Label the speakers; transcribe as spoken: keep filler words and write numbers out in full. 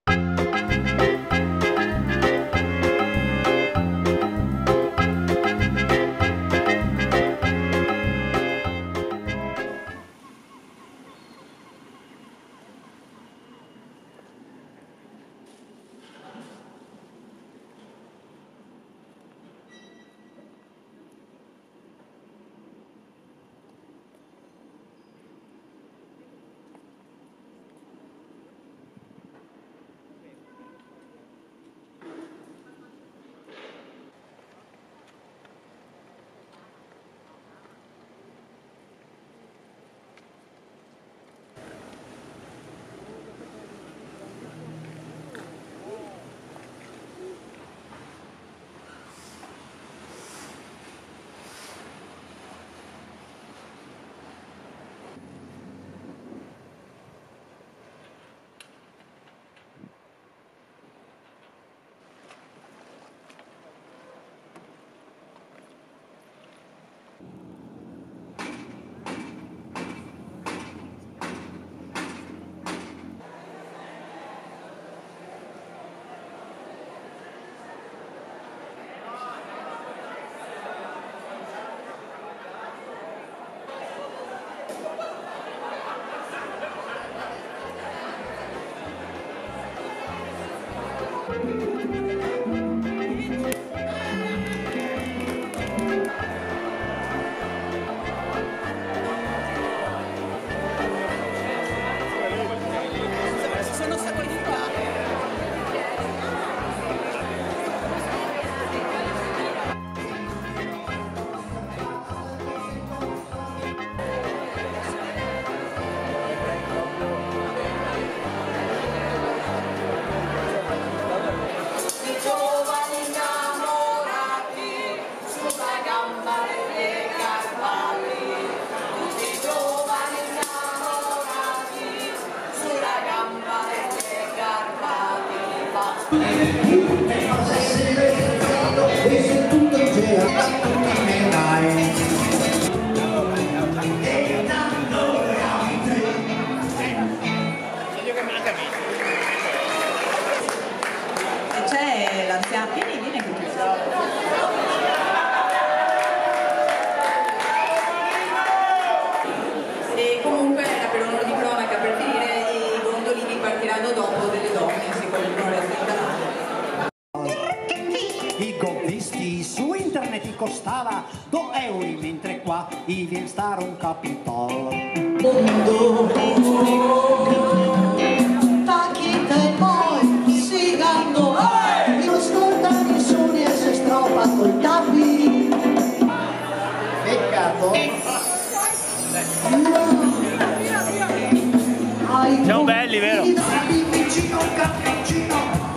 Speaker 1: C'è l'anziano, vieni, vieni qui. E comunque era per onore di cronaca, per finire, i gondolini partiranno dopo delle donne, secondo il Gloria Stellare.
Speaker 2: I golfisti su internet costava due euro, mentre qua i viene stare un capitolo. Mondo, tacchita e poi sigando, io ascolta i suoni e si strofa col tappi. Peccato.
Speaker 3: Siamo belli, vero?
Speaker 2: Vicino, cappuccino.